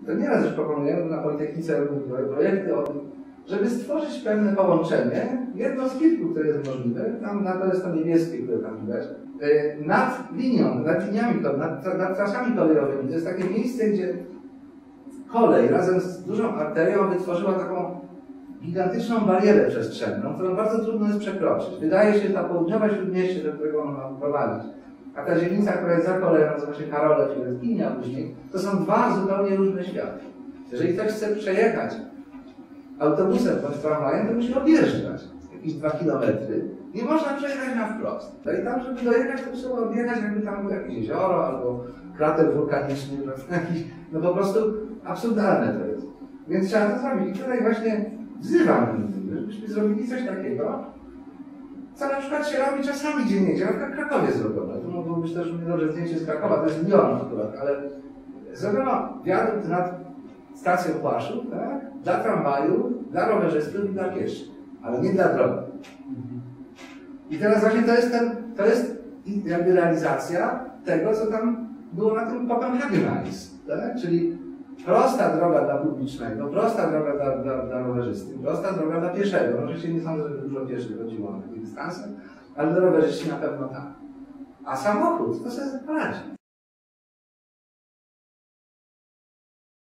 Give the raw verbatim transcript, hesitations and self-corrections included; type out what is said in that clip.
To nieraz już proponujemy na Politechnice projekty o tym, żeby stworzyć pewne połączenie, jedno z kilku, które jest możliwe, tam na to jest to niebieskie, które tam widać, nad linią, nad liniami, nad, nad trasami kolejowymi. To jest takie miejsce, gdzie kolej razem z dużą arterią wytworzyła taką gigantyczną barierę przestrzenną, którą bardzo trudno jest przekroczyć. Wydaje się, ta południowe śródmieście, do którego on ma prowadzić, a ta dzielnica, która jest za koleją, nazywa się Karolew i Redkinia później, to są dwa zupełnie różne światy. Jeżeli ktoś chce przejechać autobusem bądź tramwajem, to musi objeżdżać jakieś dwa kilometry. Nie można przejechać na wprost. No i tam, żeby dojechać, to trzeba odjechać, jakby tam było jakieś jezioro albo krater wulkaniczny, jakiś, no po prostu absurdalne to jest. Więc trzeba to zrobić. I tutaj właśnie wzywam, żebyśmy zrobili coś takiego, co na przykład się robi czasami gdzie niegdzie, na przykład w Krakowie zrobiono. Tu mogło być też dobrze zdjęcie z Krakowa, to jest Lyon akurat, ale zrobiono wiadukt nad stacją Płaszów, tak? Dla tramwaju, dla rowerzystów i dla pieszych, ale nie dla drogi. I teraz właśnie to jest, ten, to jest jakby realizacja tego, co tam było na tym Copenhagen Ice, tak? Czyli prosta droga dla publicznego, prosta droga dla, dla, dla rowerzysty, prosta droga dla pieszego. Oczywiście nie sądzę, że dużo pieszych chodziło na takie dystanse, ale dla rowerzysty na pewno tak. A samochód to sobie poradzi.